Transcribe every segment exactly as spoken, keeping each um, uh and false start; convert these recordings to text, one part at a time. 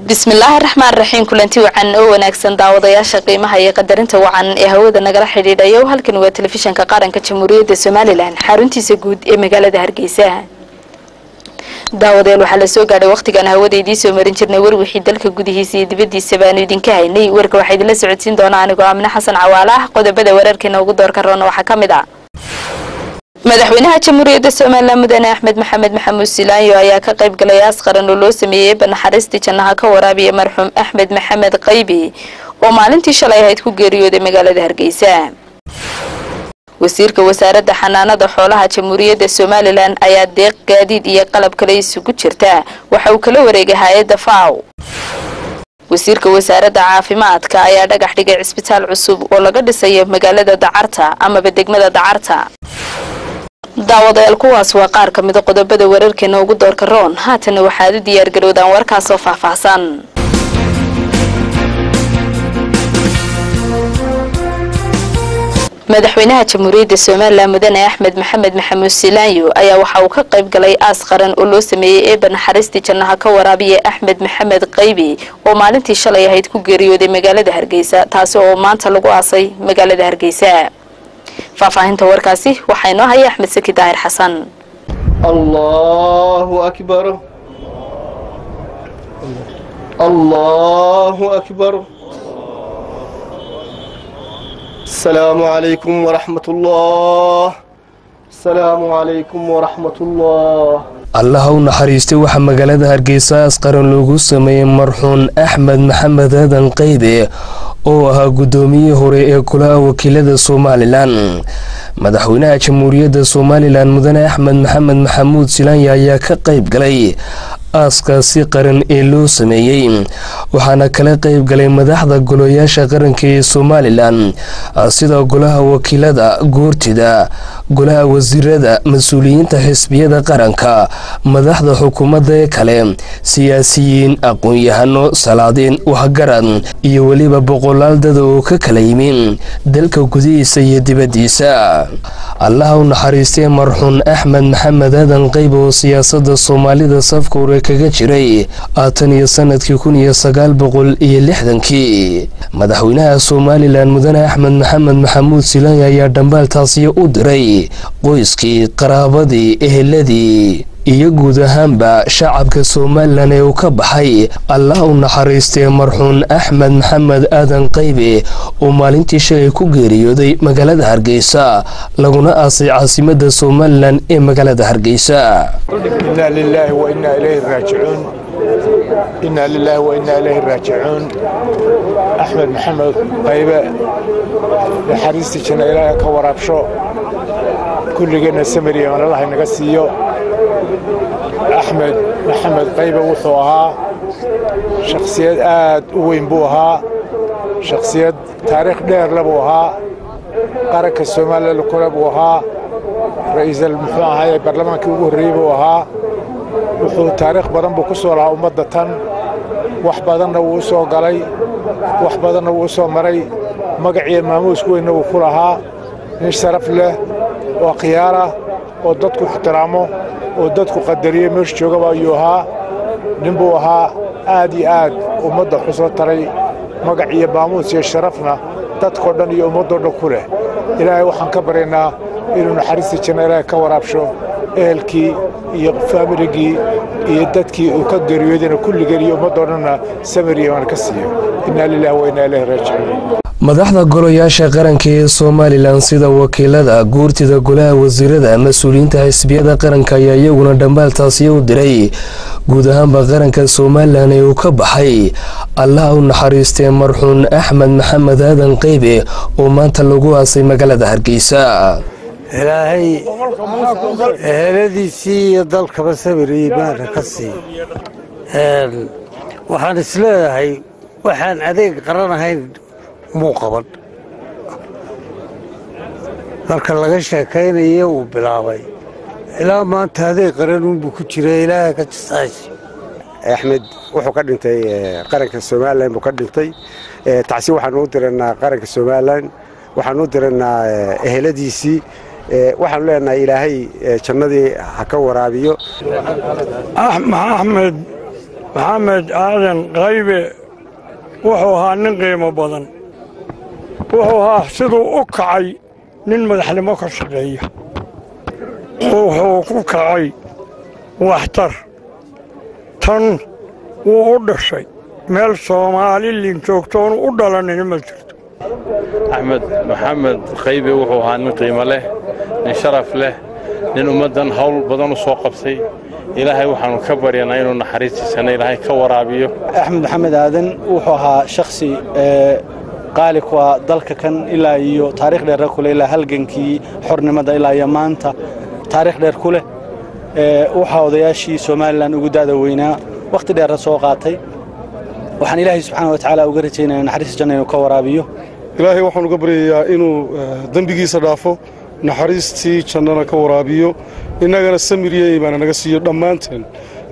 بسم الله الرحمن الرحيم كلنتي وعن أو ونكسن داودياشا قيمها يقدرنت وعن إهوذا نقرأ حديدا يو هالكن وتلفزيون كقارن كجمهورية الصوماليلان حارنتي سجود مقالة هرقيسة داوديل وحلا soo gaadhay waqtigan hawadeedii soo marin jirnay war wixii dalka gudihiisa iyo dibadiisa baan idinka haynay warka waxa idin la socodsiin doona anigu Aamina Xasan Cawaala qodobada wararkeena ugu door karoona waxa kamid ah madaxweynaha jamhuuriyadda Soomaaliland Mudane Axmed Maxamed Maxamuud Silaayo ayaa ka qayb galay aas qaran oo loo sameeyay banaxariista jannaha ka waraabiya marxuum Axmed Maxamed Qaybi oo maalintii shalay ahayd ku geeriyooday magaalada Hargeysa wasiirka wasaaradda xanaanada xoolaha jamhuuriyadda Soomaaliland ayaa deeq gaadiid iyo qalab kale isugu jirta waxa uu kala wareegay hay'adda F A O wasiirka wasaaradda caafimaadka ayaa dhagax dhigay isbitaal cusub oo laga dhisayo magaalada Dacarta ama degmada Dacarta daawadayaal kuwaas waa qaar ka mid ah qodobada wararkeena ugu door karoon haatan waxaad u diyaar garowdaan warkaas oo faahfaahsan madaxweynaha jamhuuriyadda Soomaaliland Mudane Axmed Maxamed Maxamuud Silaayo ayaa waxa uu ka qayb galay aas qaran oo loo sameeyay ee banaxariista jannaha ka waraabiya Axmed Maxamed Qaybi oo maalintii shalay ahayd ku geeriyooday magaalada Hargeysa taas oo maanta lagu aasay magaalada Hargeysa فافاهنت وركاسي وحينو هيا أحمد سكي داهر حسن الله أكبر الله أكبر السلام عليكم ورحمة الله السلام عليكم ورحمة الله الله ونحريستي وحا مقالة هرقيسا اسقرن لوغو سمي مرحون أحمد محمد آدن قيبي oo ahaa gudoomiye hore ee kula wakiilada Soomaaliland madaxweynaha jamhuuriyadda Soomaaliland Mudane Axmed Maxamed Maxamuud Silaayo ayaa ka qayb galay aaskaasi qaran ee loo sameeyay waxaana kala qayb galay madaxda golayaasha qaranka ee Soomaaliland sida golaha wakiilada goortida golaha wasiirada mas'uuliyiinta xisbiyada qaranka madaxda xukuumadda ee kale siyaasiyiin aqoon-yahano salaadiin waxgarad iyo waliba boqolaal dad oo ka kala yimin dalka gudihiisa iyo dibadiisa Allah u naxariistay marxuum Axmed Maxamed Aadan Qaybi oo siyaasadda Soomaalida safka hore kaga jiray aatan iyo sanadkii kun iyo sagaal boqol iyo lixdan-kii madaxweynaha Soomaaliland Mudane Axmed Maxamed Maxamuud Silaayo ayaa dambaaltaasi u diray qoyskii qaraabadii eheladii iyo guud ahaanba shacabka Soomaaliland ee uu ka baxay Allah u naxariistay marxuum Axmed Maxamed Aadan Qaybi oo maalintii shalay ku geeriyooday magaalada Hargeysa laguna aasay caasimadda Soomaaliland ee magaalada Hargeysa inna lillahi wa inna ilayhi raaji'uun inna lillahi wa inna ilayhi raaji'uun Axmed Maxamed Qaybi naxariistii janna Ilaahay ka waraabsho kulligeena samiriya Allah inaga siiyo أحمد محمد قيبي وحوها شخصيات آد وين بوها شخصيات تاريخ دير لبوها قرك الصومال لكربوها رئيس المحافظة هاي برلمان كيبوه ريبوها وحو تاريخ بدن بكسولها أمدة وحبادن ووسو قلي وحبادن ووسو مري مقعي ماموس كوين وكلها نشرف له وقيارة وددكو احترامه وددكو قدريه مش جوغا ايوها نبوها ادي اد ومده حسو تري مقعيه باموس يا شرفنا ددكو دن iyo umado dhakure ilaahay waxaan ka bareynaa inuu naxariisto jannaada ka waraabsho ehelkii iyo familigii iyo dadkii uu ka geeriyooday kulligeed iyo umado dhanna samiriyo aan ka siiyo inna lillahi wa inna ilayhi raaji'uun madaxda golayaasha qaranka ee Soomaaliland sida wakiilada goortida golaha wasiirada mas'uuliyiinta xisbiyada qaranka ayaa iyaguna dambaaltaasi u diray guud ahaanba qaranka Soomaaliland ee uu ka baxay Allah u naxariistay marxuum Axmed Maxamed Aadan Qaybi oo maanta lagu aasay magaalada Hargeysa ilaahay eheladiisii iyo dalkaba sabiriyo baana ka sii waxaan isleeyahay waxaan adeeg qaranahayn muuqaban marka laga sheekaynayo uu bilaabay ilaa maanta adeeg qaran uu ku jiray ilaahay ka jisaay Axmed wuxuu ka dhintay qaranka Soomaaliland buu ka dhintay taasi waxaan u diranaa qaranka Soomaaliland waxaan u diranaa eheladiisii waxaan leenahay ilaahay jannadii ha ka waraabiyo Axmed maxamed aadan qaybe wuxuu ahaa nin qiimo badan wuxuu ahaa siduu u kacay nin madaxnimo ka shaqeeya wuxuu ku kacay waxtar tan wuu u dhashay meel soomaalilin joogtoonu u dhalanina ma jirto axmed maxamed qaybe wuxuu ahaa nin qiimo leh nin sharaf leh nin ummaddan hawl badan u soo qabsay ilaahay waxaanu ka baryanaa inuu naxariistiisana ilaahay ka waraabiyo axmed maxamed aadan wuxuu ahaa shakhsi qaali ku ah dalka kan ilaa iyo taariikh dheer ku leh ilaa halgankii xornimada ilaa iyo maanta taariikh dheer ku leh waxaa odayaashii Soomaaliland ugu daada weynaa waqti dheer soo qaatay waxaan ilaahay subxaanahu wa ta'aala uga rajaynayaa naxariis janno inuu ka waraabiyo ilaahay waxaan uga baryayaa inuu dambigiisa dhaafo naxariistii jannana ka waraabiyo innagana samiriyay baan naga siiyo dhammaanteen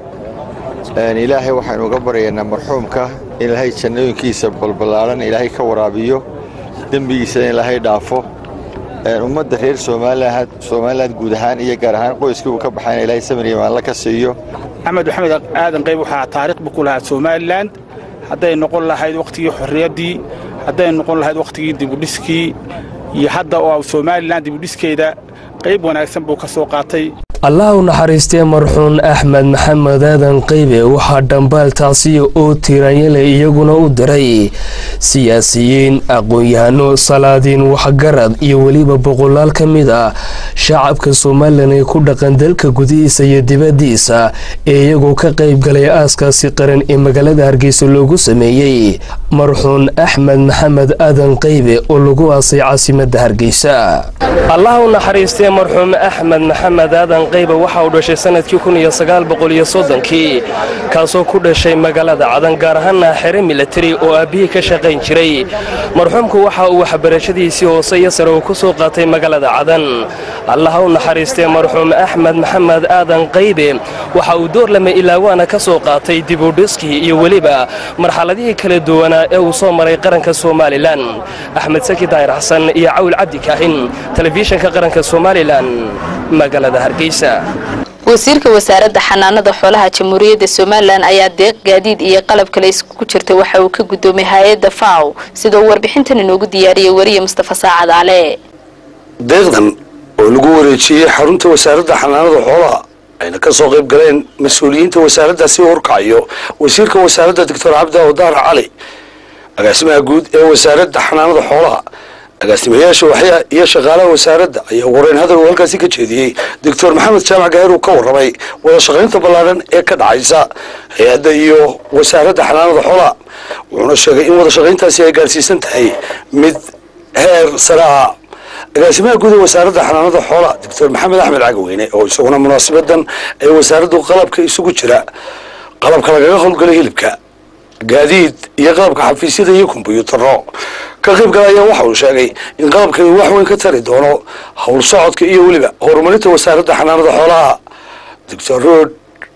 ilaahay waxaan uga baryaynaa marxuumka ilaahay jannooyinkiisa balbalaaran ilaahay ka waraabiyo dambigiisa ilaahay dhaafo ummadda reer Soomaaliland Soomaaliland guud ahaan iyo gaar ahaan qoyskii uu ka baxay ilaahay samiriyay aan la ka siiyo axmed maxamed aadan qayb waxa taariikh bu ku lahaa Soomaaliland haday noqon lahayd waqtigii xorriyadii haday noqon lahayd waqtigii dib u dhiskii iyo hadda oo Soomaaliland dib u dhiskeeda qayb wanaagsan buu ka soo qaatay allah u naxariistay marxuun axmed maxamed aadan qaybe waxaa dhambaal taasi oo tiranyale iyaguna u diray siyaasiyiin aqoon-yahano salaadiin waxgarad iyo weliba boqolaal ka mid ah shacabka Soomaaliland ee ku dhaqan dalka gudihiisa iyo dibadiisa ee iyagoo ka qayb galay aaskaasi qaran ee magaalada Hargeysa loogu sameeyay marxuun axmed maxamed aadan qaybe oo lagu aasay caasimadda Hargeysa allah u naxariistay marxuun axmed maxamed aadan qaybe waxa uu dhashay sanadkii kun iyo sagaal boqol iyo soddon-kii kaasoo ku dhashay magaalada Cadan gaar ahaan xere military oo aabihii ka shaqayn jiray marxuumku waxa uu waxbarashadiisii hoose iyo sare ku soo qaatay magaalada Cadan allah u naxariistay marxuum axmed maxamed aadan qaybe waxa uu door lama ilaawana ka soo qaatay dib u dhiskii iyo waliba marxaladihii kala duwan ee uu soo maray qaranka Soomaaliland axmed saki daahir xasan iyo cawl cabdi kaahin telefishinka qaranka Soomaaliland magaalada Hargeysa wasiirka wasaaradda xanaanada xoolaha jamhuuriyadda Soomaaliland ayaa deeq gaadiid iyo qalab kale isku jirta waxa uu ka gudoomay hay'adda F A O sidoo warbixintan inoogu diyaariyay wariye Mustafa Saacad Ale deeqdan oo lagu wareejiyay xarunta wasaaradda xanaanada xoolaha ayna ka soo qayb galeen mas'uuliyiinta wasaaradda si horkacayo wasiirka wasaaradda Doctor Cabdi Awdaar Cali agaasimaha guud ee wasaaradda xanaanada xoolaha agaasimayaasha waxya iyo shaqaalaha wasaaradda ayaa wareen hadal halkaasi ka jeediyay Doctor Maxamed Jaamac Gaar oo ka warramay wada shaqaynta ballaaran ee ka dhacaysa hay'adda iyo wasaaradda xanaanada xoolaha wuxuuna sheegay in wada shaqayntaasi ay gaarsiisan tahay mid heer sare ah agaasimaha guud ee wasaaradda xanaanada xoolaha Doctor Maxamed Axmed Cagaweyne oo isaguna munaasabadan ay wasaaraddu qalabka isugu jira qalabka lagaga howlgalay hilibka gaadiid iyo qalabka xafiisyada iyo kombiyuutarro ka qayb galaya waxa uu sheegay in qalabkani wax weyn ka tari doono hawl socodka iyo weliba horumarinta wasaaradda xanaanada xoolaha Doctor Rood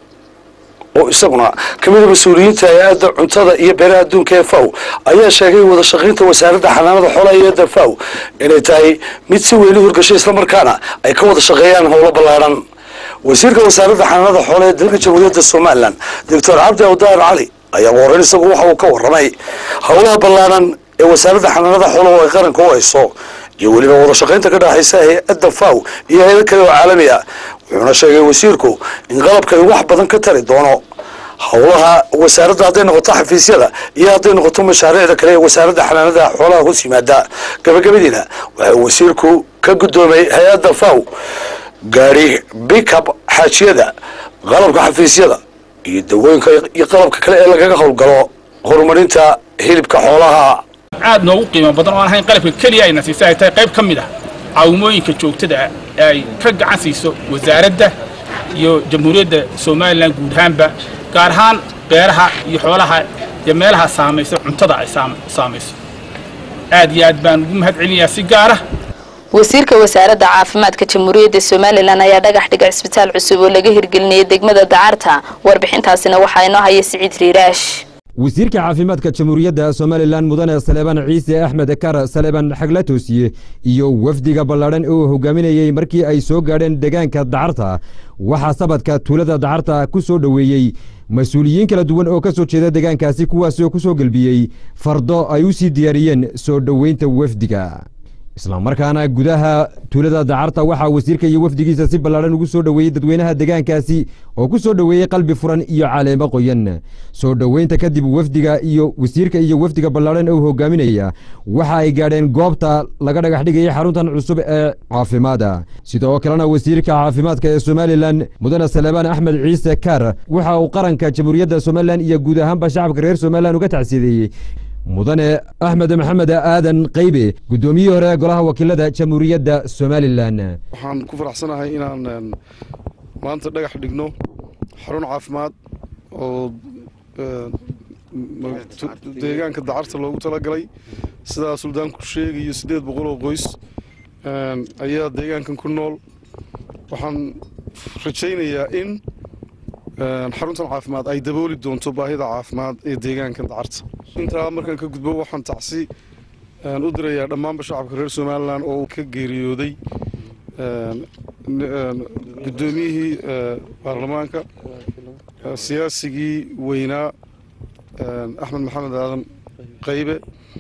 oo isaguna kamid ah mas'uuliyiinta hay'adda cuntada iyo beeraha adduunka ee F A O ayaa sheegay wada shaqaynta wasaaradda xanaanada xoolaha iyo hay'adda F A O inay tahay mid si weyn u horgashay isla markaana ay ka wada shaqeeyaan howlo ballaaran wasiirka wasaaradda xanaanada xoolaha ee dalka jamhuuriyadda Soomaaliland Doctor Cabdi Awdaar Cali ayaa waran isagu waxa uu ka warramay howlaha ballaaran ee wasaaradda xanaanada xoolaha ee qaranka oo hayso iyo weliba wada shaqaynta ka dhaxaysa hay'adda F A O iyo hay'ado kale oo caalami ah wuxuuna sheegay wasiirku in qalabkani wax badan ka tari doono howlaha wasaaradda hadday noqoto xafiisyada iyo hadday noqoto mashaariicda kale ee wasaaradda xanaanada xoolaha hoos yimaada gabagabadiina waxa uu wasiirku ka gudoomay hay'adda F A O gaari pickup xaajiyada qalabka xafiisyada iyo dawooyinka iyo qalabka kale ee lagaga howlgalo horumarinta hilibka xoolaha aad noogu qiimo badan oo ahayn qalabka kaliya ay nasiisay tahay qayb kamid ah caawimooyinka joogtada ay ka gacan siiso wasaaradda iyo jamhuuriyadda Soomaaliland guud ahaanba gaar ahaan beeraha iyo xoolaha iyo meelaha saameeyay cuntada ay saameeyso aad iyo aad baan ugu mahadcelinayaa si gaar ah wasiirka wasaaradda caafimaadka jamhuuriyadda Soomaaliland ayaa dhagax dhigay isbitaal cusub oo laga hirgelinayay degmada Dacarta warbixintaasina waxa ay noo hayay Siciid Riiraash wasiirka caafimaadka jamhuuriyadda Soomaaliland mudane Saleeban Ciise Axmed Kar Saleeban Xaglatosiye iyo wafdiga ballaaran oo hogaaminayay markii ay soo gaadheen deegaanka Dacarta waxa sabadka tuulada Dacarta ku soo dhaweeyay mas-uuliyiin kala duwan oo ka soo jeeda deegaankaasi kuwaasi oo ku soo gelbiyey fardo ay u sii diyaariyeen soo dhoweynta wafdiga islamarkaana gudaha tuulada dacarta waxaa wasiirka iyo wafdigiisa si ballaadhan ugu soo dhoweeyey dadweynaha deegaankaasi oo ku soo dhoweeyey qalbi furan iyo caleemo qoyan soo dhoweynta kadib wafdiga iyo wasiirka iyo wafdiga ballaadhan oo hogaaminaya waxa ay gaadheen goobta laga dhagax dhigayay xaruntan cusub ee caafimaadka sidoo kalena wasiirka caafimaadka ee Somaliland mudane Salebaan Axmed Ciise Kaar waxa uu qaranka jamhuuriyadda Somaliland iyo guud ahaanba shacabka reer Somaliland uga tacsiideeyay mudane Axmed Maxamed Aadan Qaybe gudoomiyihii hore golaha wakiilada jamhuuriyadda Somaliland waxaan ku faraxsanahay inaan maanta dhagax dhigno xarun caafimaad oo deegaanka dacarta loogu talagalay sida suldaanku sheegayo sideed boqol oo qoys ayaa deegaankan ku nool waxaan rajaynayaa in xaruntan caafimaad ay dabooli doonto baahida caafimaad ee deegaankan dacarta intaa markaan ka gudbo waxaan tacsi u dirayaa dhammaanba shacabka reer Somaliland oo ka geeriyooday gudoomiyihii baarlamaanka siyaasigii weynaa Axmed Maxamed Aadan Qaybe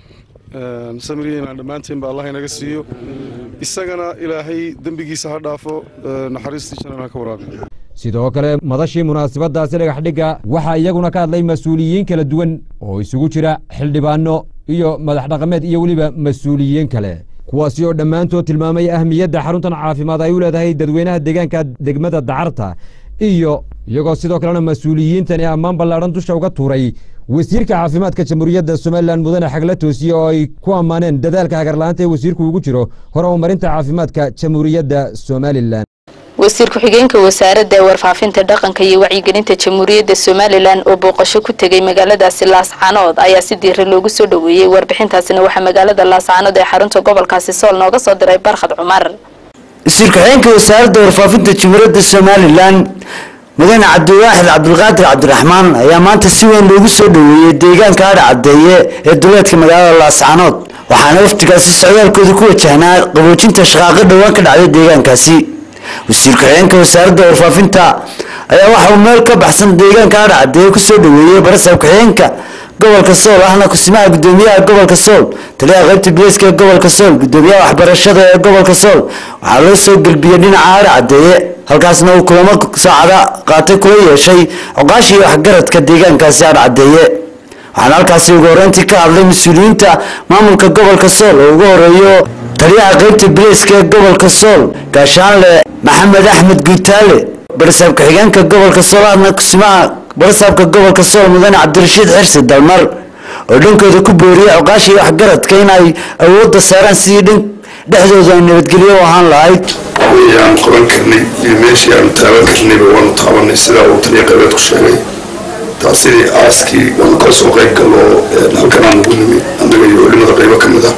samiriyeena dhammaanteen ba Allah inaga siiyo isagana ilaahay dambigiisa ha dhaafo naxariistii jannada ka waraabiyo sidoo kale madashii munaasabadaasi dhagax dhiga waxa iyaguna ka hadlay mas'uuliyiin kala duwan oo isugu jira xildhibaano iyo madax dhaqameed iyo waliba mas'uuliyiin kale kuwaasi oo dhammaantood tilmaamay ahmiyadda xaruntan caafimaad ay u leedahay dadweynaha deegaanka degmada dacarta iyo iyagoo sidoo kalena mas'uuliyiintani ammaan ballaadhan dusha uga tuuray wasiirka caafimaadka jamhuuriyadda Somaliland mudane Xagla Toosiye oo ay ku ammaaneen dadaalka hagarlaanta ee wasiirku ugu jiro horumarinta caafimaadka jamhuuriyadda Somaliland wasiir ku-xigeenka wasaaradda warfaafinta dhaqanka iyo wacyigelinta jamhuuriyadda Somaliland oo booqasho ku tagay magaaladaasi Laascaanood ayaa si diiran loogu soo dhaweeyay warbixintaasina waxa magaalada Laascaanood ee xarunta gobolkaasi Sool nooga soo diray Barkhad Cumar wasiir ku-xigeenka wasaaradda warfaafinta jamhuuriyadda Somaliland mudane Cabdiwaaxid Cabdulqaadir Cabdiraxmaan ayaa maanta si weyn loogu soo dhaweeyay deegaanka Cadeeye ee duleedka magaalada Laascaanood waxaana wafdigaasi socdaalkooda ku wajahnaa qaboojinta shaqaaqa dhawaan ka dhacday deegaankaasi wasiir ku-xigeenka wasaaradda warfaafinta ayaa waxa uu meel ka baxsan deegaanka Cadeeye ku soo dhaweeyay barasab ku-xigeenka gobolka Sool ahna kusimaha gudoomiyaha gobolka Sool taliyaha qaybta bilayska ee gobolka Sool gudoomiyaha waxbarashada ee gobolka Sool waxaa loo soo galbiyay dhinaca Cadeeye halkaasna uu kulamo saacada qaatay kula yeeshay oqaashi waxgaradka deegaankaasi Cadeeye waxaana halkaasi ugu horeyntii ka hadlay mas'uuliyiinta maamulka gobolka Sool oo ugu horeeyo taliyaha qaybta bilayska ee gobolka Sool gaashaanle Maxamed Axmed Guutaale barasab ku-xigeenka gobolka Sool ahna kusimaha barasabka gobolka Sool mudane Cabdirashiid Xirsi Dalmar oo dhankooda ku booriyay oqaashi waxgaradka inay awoodda saaraan si dhan dhexdooda nabadgelyo ahaan lahayd ayaan qaban karnay iyo meeshii aan taaban karnay waan taabanay sida uu taliya qaybad ku sheegay taasina aaskii waan ka soo qayb galo halkan aan ugu nimid annaga iyo culimada qaybo ka mid ah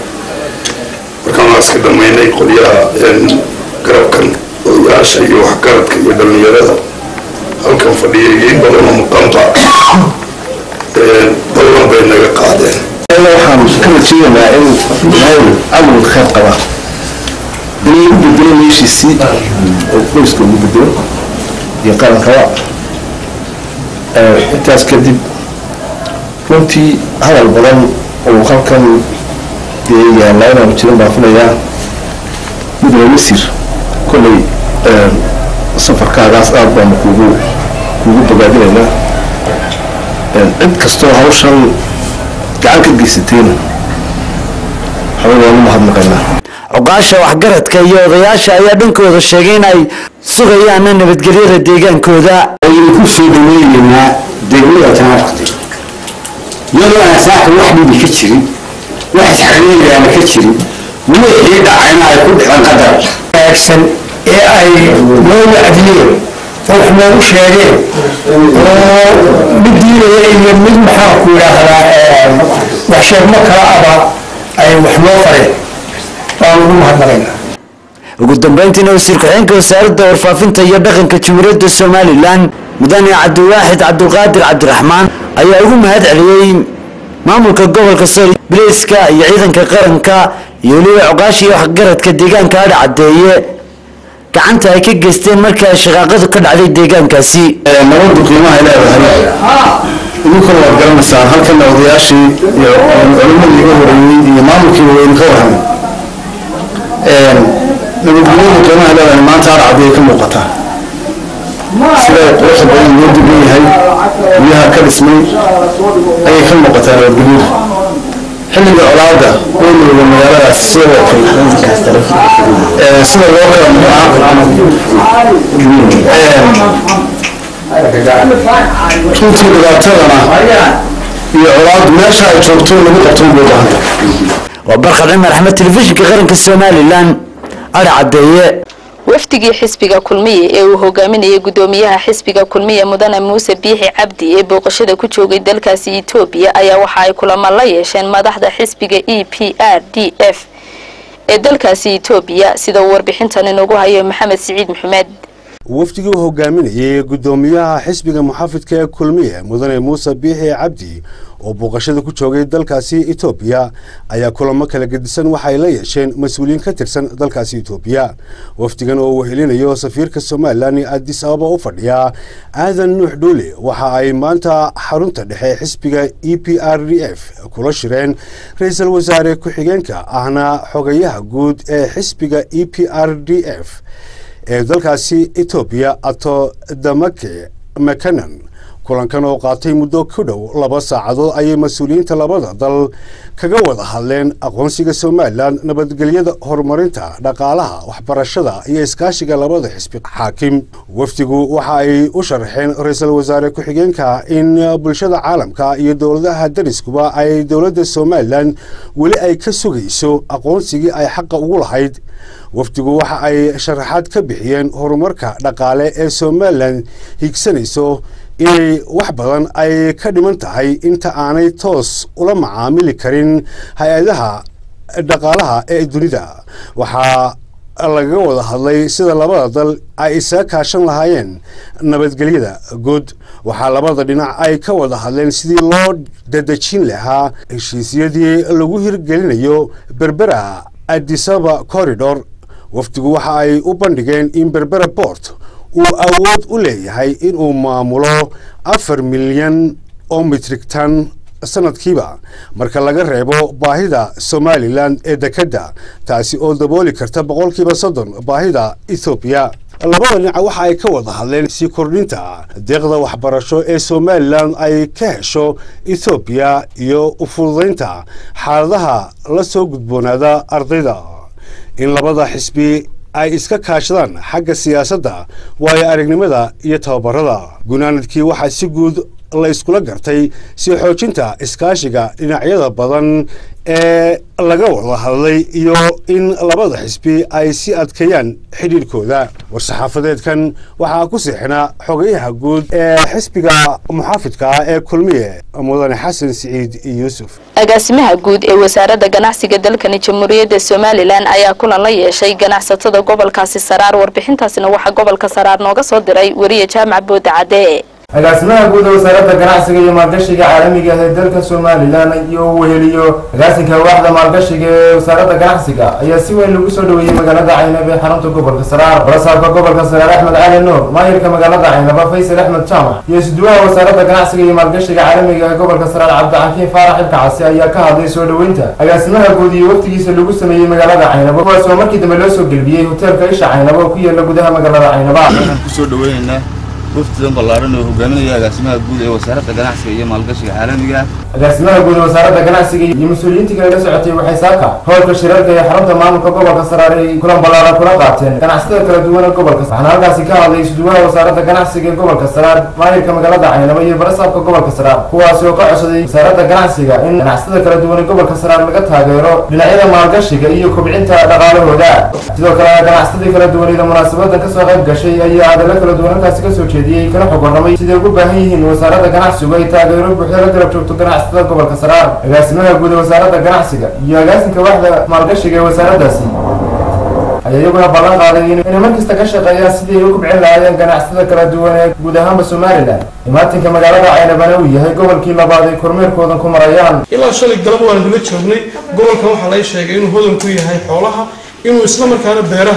markaan aaskii dhammaynay qoliyaha garabkan odayaasha iyo waxgaradka iyo dhallinyarada halkan fadhiyay in badan oo muqaamta ballan bay naga qaadeen waxaan ka rajaynayaa in ilaahay amul khayr qaba inay u bedelo meeshiisii oo qoyska ugu bedelo iyo qarankaba intaas kadib runtii hadal badan oo halkan dee yaalla inaan jirin baan filayaa mudane wasiir kolley safarkaagaas aad baanu kuugu kuugu bogaadinaynaa cid kastoo hawshan gacan ka geysatayna waxba waanu mahadnaqaynaa oqaasha waxgaradka iyo odayaasha ayaa dhankooda sheegay inay sugayaan nabadgelyada deegaankooda aynu ku soo dhaweeynaa degmada Tanaafaqti iyadoo aan saax wax dhibi ka jirin wax isxariirayna ka jirin wixii dhacayna ay ku dhaceen qadar action ee ay loo wacdiyeen oo noogu sheegeen oo mid diinaya iyo mid maxaa ku yiraahdaa wax sheegmo kala aba ay wax loo fareen waan ugu mahadnaqaynaa ugu dambeyntiina wasiir ku-xigeenka wasaaradda warfaafinta iyo dhaqanka jamhuuriyadda Somaliland mudane Cabdiwaaxid Cabdulqaadir Cabdiraxmaan ayaa ugu mahad celiyay maamulka gobolka Sool bilayska iyo ciidanka qaranka iyo waliba oqaashi waxgaradka deegaanka Cadeeye gacanta ay ka geysteen markii ay shaqaaqadu ka dhacday deegaankaasi. nabaddu qiimaha ay leedahay idinku waad garanaysaa halkan odayaashii iyo culimadii iga horeeyey iyo maamulkii weyn ka warramay nabadgelyadu qiimaha ay leedahay maanta arcadii ka muuqataa sida quruxda badan loo dugan yahay biyaha ka dhismay ayay ka muuqataa nabadgelyadu xilliga colaada oo looga magaaladaas sida sida loo kala runtii dhibaatadana iyo colaad meesha ay joogto lagu qabto u baahanta. waa barkad cumar axmed telefishinka qaranka somalilan ari cadeeye. wafdigii xisbiga kulmiye ee uu hogaaminayay gudoomiyaha xisbiga kulmiye mudane muuse biixi cabdi ee booqashada ku joogay dalkaasi Itoobiya ayaa waxa ay kulamo la yeesheen madaxda xisbiga E P R D F ee dalkaasi Itoobiya sida warbixintan inoogu hayo Maxamed Siciid Maxamed. wafdigii uu hogaaminayay gudoomiyaha xisbiga muxaafidka ee kulmiye mudane muuse biixi cabdi oo booqashada ku joogay dalkaasi Itoobiya ayaa kulamo kala gedisan waxay la yeesheen mas'uuliyiin ka tirsan dalkaasi Itoobiya. wafdigan oo uu helinayo safiirka Soomaaliland Addis Ababa u fadhiya aadan nuux dhuule waxa ay maanta xarunta dhexe xisbiga E P R D F kula shireen ra'iisul wasaare ku-xigeenka ahna xogayaha guud ee xisbiga E P R D F ee dalkaasi Itoobiya Ato Damake Makanan. kulankan oo qaatay muddo ku dhow laba saacadood ayay mas'uuliyiinta labada dal kaga wada hadleen aqoonsiga Soomaaliland, nabadgelyada, horumarinta dhaqaalaha, waxbarashada iyo iskaashiga labada xisbi xaakim. wafdigu waxa ay u sharaxeen ra'iisul wasaare ku-xigeenka in bulshada caalamka iyo dowladaha dariskuba ay dowladda Soomaaliland weli ay ka sugayso aqoonsigii ay xaqa ugu lahayd. wafdigu waxa ay sharaxaad ka bixiyeen horumarka dhaqaale ee Soomaaliland higsanayso inay wax badan ay ka dhiman tahay inta aanay toos ula macaamili karin hay-adaha dhaqaalaha ee dunida. waxaa laga wada hadlay sida labada dal ay isaga kaashan lahaayeen nabadgelyada guud. waxaa labada dhinac ay ka wada hadleen sidii loo dadejin lahaa heshiisyadii lagu hirgelinayo berbera Addis Ababa corridor. wafdigu waxa ay u bandhigeen in berbera port uu awood u leeyahay in uu maamulo afar milyan oo metrik tan sanadkiiba marka laga reebo baahida Somaliland ee dekada, taasi oo dabooli karta boqolkiiba soddon baahida Itoobiya. labada dhinac waxa ay ka wada hadleen si kordhinta deeqda waxbarasho ee Somaliland ay ka hesho Itoobiya iyo u fududeynta xaaladaha la soo gudboonaada ardayda. in labada xisbi ay iska kaashadaan xagga siyaasadda, waayo aragnimada iyo tababarada. gunaanadkii waxaa si guud la iskula gartay si xoojinta iskaashiga dhinacyada badan ee laga wada hadlay iyo in labada xisbi ay si adkeeyaan xidhiidhkooda. war-saxaafadeedkan waxaa ku siixnaa xogayaha guud ee xisbiga muxaafidka ee kulmiye mudane xasan siciid yuusuf. agaasimaha guud ee wasaaradda ganacsiga dalkani jamhuuriyadda Soomaaliland ayaa kulan la yeeshay ganacsatada gobolkaasi Saraar. warbixintaasina waxaa gobolka Saraar nooga soo diray wariye Jaamac Boode Cadde. agaasimaha guud ee wasaaradda ganacsiga iyo maalgashiga caalamiga ah ee dalka Soomaaliland iyo weheliyo agaasinka waaxda maalgashiga ee wasaaradda ganacsiga ayaa si weyn lagu soo dhaweeyay magaalada Caynaba ee xarunta gobolka Saraar. warasaabka gobolka Saraar Axmed Cali Nuur, maayirka magaalada Caynaba Faysal Axmed Jaamac iyo isduwaha wasaaradda ganacsiga iyo maalgashiga caalamiga ee gobolka Saraar Cabdi Faarax Ilkaasi ayaa ka hadlay soo dhaweynta agaasimaha guud iyo waqtigiisa lagu sameeyay magaalada Caynaba, kuwaas oo markii dambe loo soo galbiyay hoteelka Isha Caynaba oo ku yaala gudaha magaalada Caynaba. waxaan ku soo dhaweynaa wafdigan ballaaran oo hogaaminaya agaasimaha guud ee wasaaradda ganacsiga iyo maalgashiga caalamiga ah. agaasimaha guud ee wasaaradda ganacsiga iyo mas'uuliyiinta kale la socotay waxay saaka howlka shirarka ee xarunta maamulka gobolka Saraar ay kulan ballaaran kula qaateen ganacsatada kala duwan ee gobolka. waxaana halkaasi ka hadlay isduwaha wasaaradda ganacsiga ee gobolka Saraar, maayirka magaalada Caynaba iyo barasaabka gobolka Saraar, kuwaas oo ka codsaday wasaaradda ganacsiga in ganacsatada kala duwan ee gobolka Saraar laga taageero dhinacyada maalgashiga iyo kobcinta dhaqaalahooda. sidoo kale ganacsatada kala duwan ee munaasabaddan ka soo qayb gashay ayaa hadallo kala duwan halkaasi ka soo jeediyay kana xog warramay sidee ugu baahan yihiin wasaaradda ganacsigu ay taageero buuxda la garab joogto ganacsatada gobolka Saraar. agaasimaha guud ee wasaaradda ganacsiga iyo agaasinka waaxda maalgashiga ee wasaaraddaasi ayaa iyaguna ballan qaaday inay markasta ka shaqeeyaan sidii ay u kobcin lahaayeen ganacsatada kala duwan ee guud ahaanba Somaliland. imaatinka magaalada Caynabana uu yahay gobolkii labaad ee kormeerkoodan ku marayaan. ilaa shalay galab waan dula joognay gobolkan waxaa la sheegay inuu hodan ku yahay xoolaha, inuu isla markaana beeraha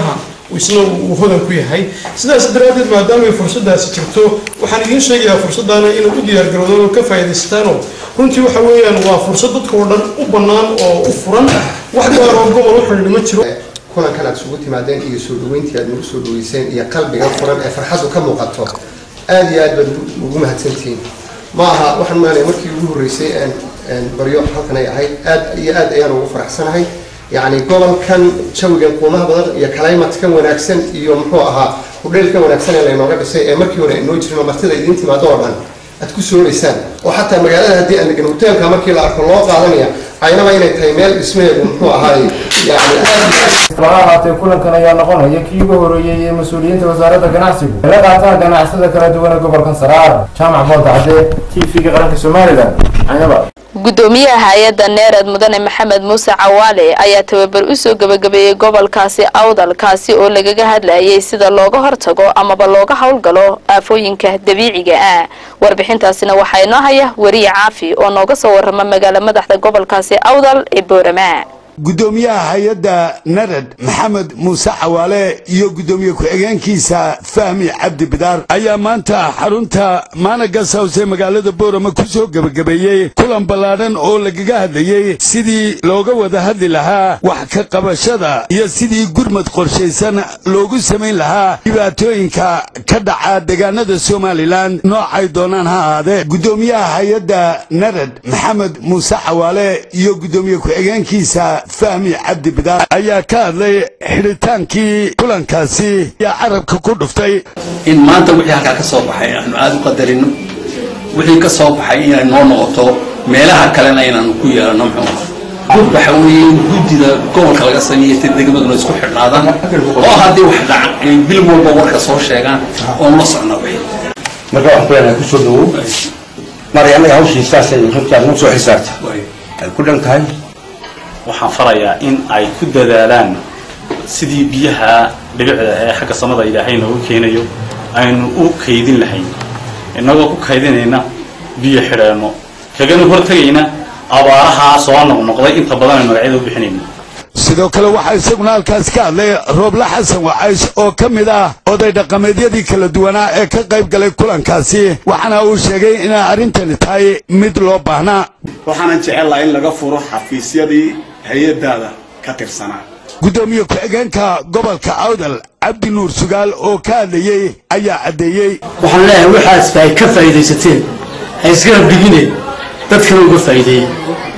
isna uu hodan ku yahay sidaas daraadeed maadaama ay fursadaasi jirto waxaan idiin sheegayaa fursaddaana inaad u diyaargarowdaan oo ka faa'iidaysataan oo runtii waxa weeyaan waa fursad dadka oo dhan u bannaan oo u furan wax gaar oo gobol u xidhiidhi ma jiro kulankan aad isugu timaadeen iyo soo dhaweyntii aad nagu soo dhaweyseen iyo qalbiga furan ee farxaddu ka muuqato aad iyo aad baad ugu mahadsantihiin ma aha waxaan maanay markii ugu horreysay baryo halkan ay ahayd aad iyo aad ayaan ugu faraxsanahay yacni gobolkan jawigan qiimaha badan iyo climate-kan wanaagsan iyo muxuu ahaa hudheelkan wanaagsan ee laynooga dhisay ee markii hore inoo jirin oo martida idiin timaado oo dhan aad ku sooraysaan oo xataa magaalada haddii aan degan hoteelka markii la arko loo qaadanaya aynaba inay tahay meel dhismeedu muxuu ahaay yani laga ahaatee kulankan ayaa noqonaya kii ugu horeeyey ee mas-uuliyiinta wasaaradda ganacsigu la qaataa ganacsada kala duwan ee gobolkan saraar jaamac boolta cadde t v-ga qaranka somalilan aynaba gudoomiyaha hay-adda neerad mudane maxamed muuse cawaale ayaa tababar u soo gabagabeeyey gobolkaasi awdal kaasi oo lagaga hadlayay sida looga hortago amaba looga howlgalo aafooyinka dabiiciga ah warbixintaasina waxaa inoo haya wariye caafi oo nooga soo warrama magaala madaxda gobolkaasi awdal ee boorama gudoomiyaha hay-adda narad maxamed muuse cawaale iyo gudoomiye ku-xigeenkiisa fahmi cabdi bidaar ayaa maanta xarunta maanagas house magaalada boorama ku soo gebagabeeyey kulan ballaadhan oo lagaga hadlayey sidii looga wada hadli lahaa wax ka qabashada iyo sidii gurmad qorshaysan loogu samayn lahaa dhibaatooyinka ka dhaca deegaanada somalilan noocay doonaan ha ahaadee gudoomiyaha hay-adda narad maxamed muuse cawaale iyo gudoomiye ku-xigeenkiisa fahmi cabdi bidaar ayaa ka hadlay xidhitaankii kulankaasi ayaa carabka ku dhuftay in maanta wixii halkaa ka soo baxay aanu aad u qadarino wixii ka soo baxay inay noo noqoto meelaha kalena inaanu ku yeelano muxuu waxa weeye in guddida gobolka laga sameeyey si degmaduna isku xidhnaadaan oo haddii wax dhaca ay bil walba warka soo sheegaan oo la socno wixii marka wax badan ku soo dhawow mari anaga hawshiisaas ay runtii aad soo xisaabta ay ku dhan tahay waxaan farayaa in ay ku dadaalaan sidii biyaha dhibicda ee xagga samada ilaahay noogu keenayo aynu u kaydin lahayn innagoo ku kaydinayna biyo xidheenno kagana hortagayna abaaraha soo noqnoqday inta badan ay magacyada u bixinayno sidoo kale waxaa isaguna halkaas ka hadlay rooble xasan wacays oo ka mid ah oday dhaqameedyadii kala duwanaa ee ka qayb galay kulankaasi waxaana uu sheegay inay arrintani tahay mid loo baahnaa waxaanan jecelahay in laga furo xafiisyadii hay-adaada ka tirsanaa gudoomiye ku-xigeenka gobolka awdal cabdi nuur sugaal oo ka hadlayey ayaa caddeeyey waxaan leeyahay waxaas ay ka faa'iidaysateen ha isgarab dhigineen dadkana uga faa'iideeyey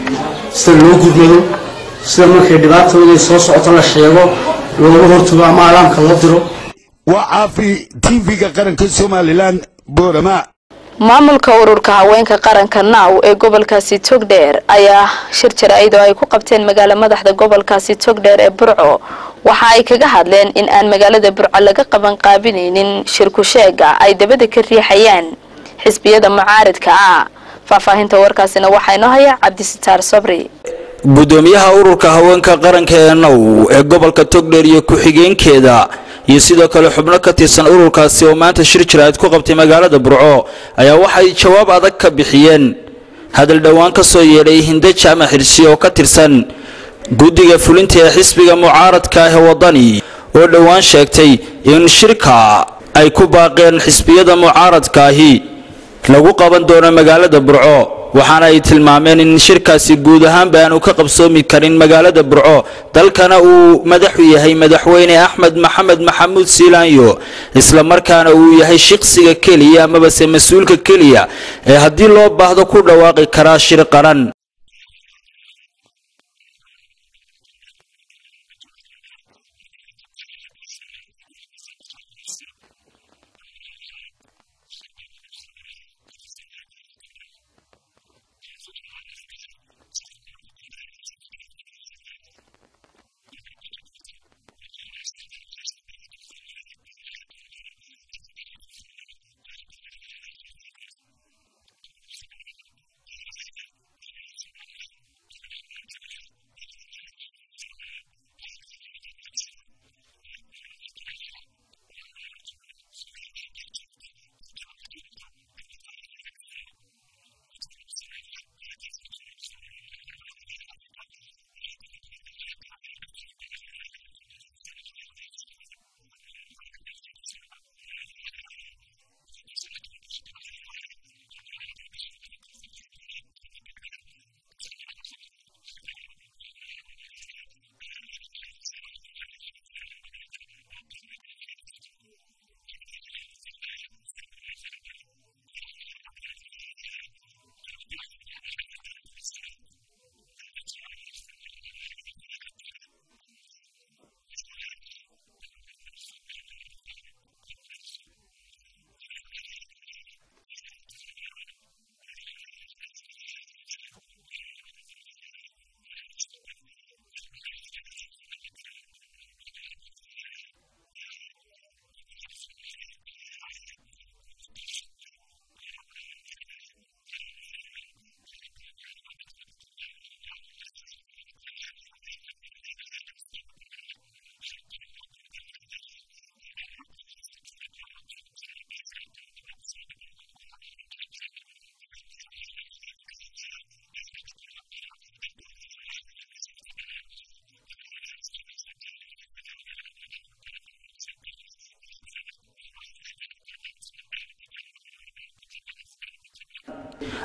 sida loo gudmado sida markay dhibaatooda soo socoto la sheego looga hortago ama alaamka loo diro waa caafi t v-ga qaranka somalilan boorama maamulka ururka haweenka qaranka naaw ee gobolkaasi togdheer ayaa shir jaraa'id oo ay ku qabteen magaala madaxda gobolkaasi togdheer ee burco waxa ay kaga hadleen in aan magaalada burco laga qaban qaabinaynin shirku sheega ay dabada ka riixayaan xisbiyada mucaaridka ah faahfaahinta warkaasina waxaa inoo haya cabdisitaar sabri gudoomiyaha ururka haweenka qaranka ee naw ee gobolka togdheer iyo ku-xigeenkeeda iyo sidoo kale xubno ka tirsan ururkaasi oo maanta shir jaraa'id ku qabtay magaalada burco ayaa waxay jawaab adag ka bixiyeen hadal dhowaan ka soo yeedhay hinde jaamac xirsi oo ka tirsan guddiga fulinta ee xisbiga mucaaradka ah ee wadani oo dhowaan sheegtay in shirka ay ku baaqeen xisbiyada mucaaradka ahi lagu qaban doono magaalada burco waxaana ay tilmaameen in shirkaasi guud ahaanba aanu ka qabsoomi karin magaalada burco dalkana uu madaxu yahay madaxweyne axmed maxamed maxamuud siilaanyo isla markaana uu yahay shaqsiga keliya amabase mas-uulka keliya ee haddii loo baahdo ku dhawaaqi karaa shir qaran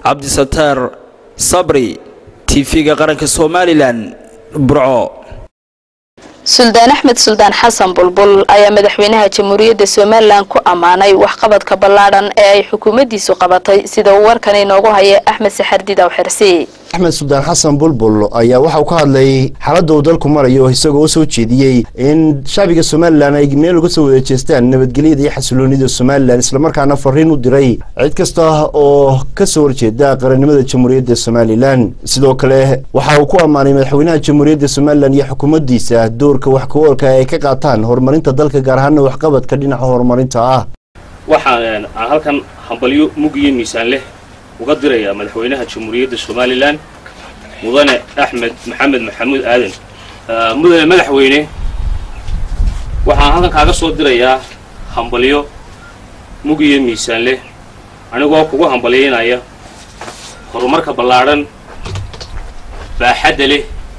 cabdisataar sabri tv-ga qaranka somalilan burco. suldaan axmed suldaan xasan bulbul ayaa madaxweynaha jamhuuriyadda somalilan ku ammaanay waxqabadka ballaadhan ee ay xukuumaddiisu qabatay sida uu warkan inoogu haya axmed saxardiid aw xirsi. axmed suldaan xasan bulbul ayaa waxa uu ka hadlay xaaladda uu dalku marayo isagoo soo jeediyey in shacbiga somalilan ay meel uga soo wada jeestaan nabadgelyada iyo xasiloonida somalilan islamarkaana fariin u diray cid kasta oo ka soo horjeeda qarannimada jamhuuriyadda somalilan. sidoo kale waxa uu ku ammaanay madaxweynaha jamhuuriyadda somalilan iyo xukuumaddiisa doorka wax ku oolka ay ka qaataan horumarinta dalka gaar ahaan waxqabadka dhinaca horumarinta ah. waxaan aan halkan hambalyo mugiyo miisaan leh uga dirayaa madaxweynaha jamhuuriyadda somalilan mudane axmed maxamed maxamuud aadan. mudane madaxweyne waxaan halkan kaaga soo dirayaa hambalyo mugiyo miisaan leh anigoo kugu hambalyeynaya horumarka ballaadhan baaxadda leh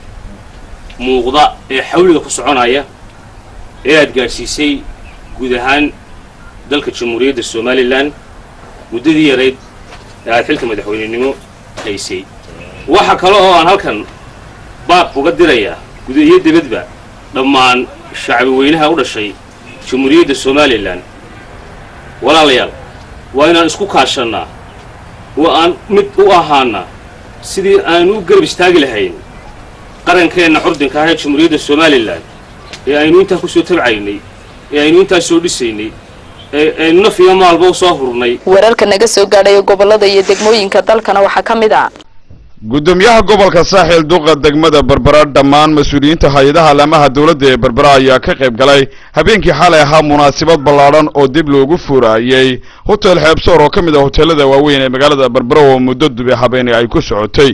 muuqda ee xawliga ku soconaya ee aad gaadhsiisay guud ahaan dalka jamhuuriyadda somalilan muddadii yarayd ee aad xilka madaxweynenimo haysay. waxa kale oo aan halkan baaq uga dirayaa guud iyo dibadba dhammaan shacbi weynaha u dhashay jamhuuriyadda somalilan. walaalayaal waa inaan isku kaashannaa oo aan mid u ahaana sidii aanu u garab istaagi lahayn qarankeenna curdinka ah ee jamhuuriyadda somalilan ee aynu intaa ku soo tabcaynay ee aynu intaa soo dhisaynay ee aynu naf iyo maalba u soo hurnay. wararka naga soo gaadhay gobolada iyo degmooyinka dalkana waxaa ka mid ah gudoomiyaha gobolka saaxil duqa degmada berbera dhammaan mas-uuliyiinta hay-adaha laamaha dowladda ee berbera ayaa ka qayb galay habeenkii xalay ahaa munaasabad ballaadhan oo dib loogu furaayey hotel xeebsoor oo ka mid ah hoteelada waaweyn ee magaalada berbera oo muddo dubi habeen ay ku socotay.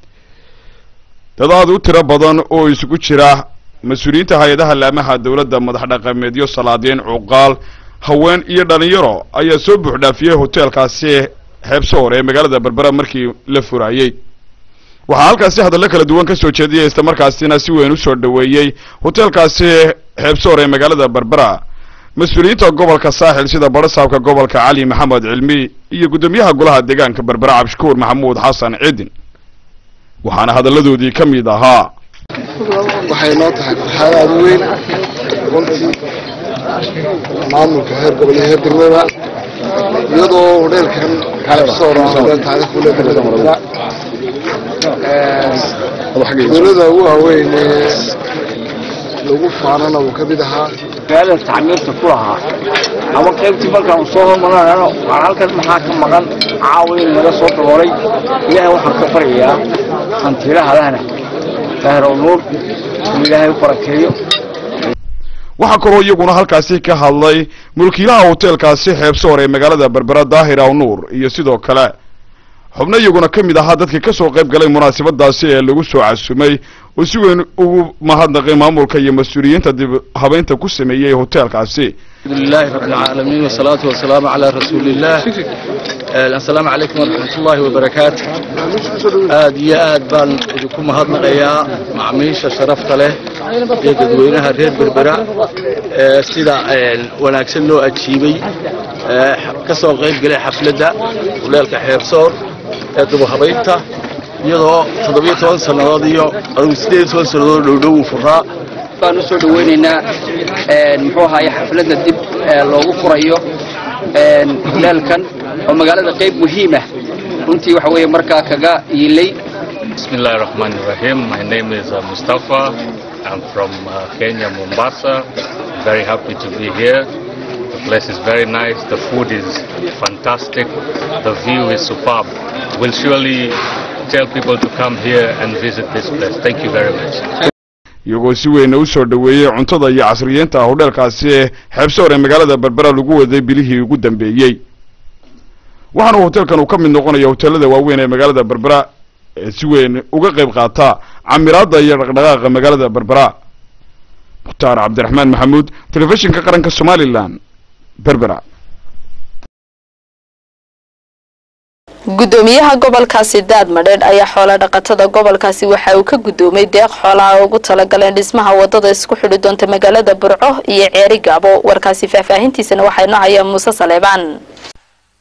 dad aad u tiro badan oo isugu jira mas-uuliyiinta hay-adaha laamaha dowladda madax dhaqameedyo salaadiin cuqaal haween iyo dhalinyaro ayaa soo buuxdhaafiyey hoteelkaasi xeebsoor ee magaalada berbera markii la furaayey. waxaa halkaasi hadallo kala duwan ka soo jeediyay isla markaasina si weyn u soo dhoweeyey hoteelkaasi xeebsoor ee magaalada berbera mas-uuliyiinta gobolka saaxil sida barasaabka gobolka cali maxamed cilmi iyo guddoomiyaha golaha deegaanka berbera cabdishakuur maxamuud xasan cidin waxaana hadalladoodii ka mid ahaa waxay noo tahay farxad aad u weyn runtii maamulka heer gobol iyo heer degmada iyadoo hodheelkan xeebsoor hodheel taariikh u leedahay dowladda ugu waaweyn ee lagu faanana uu ka mid ahaa magaalada tacmiirta ku lahaa ama qaybtii markaan soo hormarano waxaan halkan maxaa ka maqan caawa in laga soo daboolay ilaahay waxaan ka faryayaa hantilahadana ahro nuur in ilaahay u barakeeyo. waxaa kaloo iyaguna halkaasi ka hadlay mulkiilaha hoteelkaasi xeebsoor ee magaalada berbera daahir aw nuur iyo sidoo kale xubno iyaguna ka mid ahaa dadkii ka soo qayb galay munaasabadaasi ee lagu soo casumay oo si weyn ugu mahadnaqay maamulka iyo mas-uuliyiinta dib habeynta ku sameeyey hoteelkaasi. alhamdulillahi rabbil caalamiin wasalaatu wasalaamu calaa rasuulillah. assalaamu calaykum waraxmatullaahi wabarakaatu. aad iyo aad baan idinku mahadnaqayaa macmiisha sharafta leh iyo dadweynaha reer berbera sida wanaagsan loo ajiibay ka soo qayb galay xafladda hoteelka xeebsoor ee dib habeynta iyadoo toddobiyo toban sannadood iyo adigu sideed iyo toban sannadood dhowdhow uu furaa. baan u soo dhaweynaynaa muxuu ahaayey xafladda dib loogu furayo hoteelkan oo magaalada qayb muhiim ah runtii waxa weeye markaa kaga yiilay. Bismillahir Rahmanir Rahim. My name is uh, Mustafa. I'm from uh, Kenya, Mombasa. Very happy to be here. The place is very nice. The food is fantastic. The view is superb. We'll surely tell people to come here and visit this place. Thank you very much. iyagoo si weyn u soo dhaweeyay cuntada iyo casriyeynta hoteelkaasi xeebsoor ee magaalada berbera lagu waday bilihii ugu dambeeyey. waxaana hoteelkan uu ka mid noqonaya hoteelada waaweyn ee magaalada berbera ee si weyn uga qayb qaata camiraadda iyo dhaqdhaqaaqa magaalada berbera. mukhtaar cabdiraxmaan maxamuud telefishinka qaranka somalilan berbera. gudoomiyaha gobolkaasi daad madheedh ayaa xoolo dhaqatada gobolkaasi waxa uu ka gudoomay deeq xoolaha ugu talagaleen dhismaha wadada isku xidhi doonta magaalada burco iyo ceeri gaabo. warkaasi faahfaahintiisana waxaa inoo haya muuse saleebaan.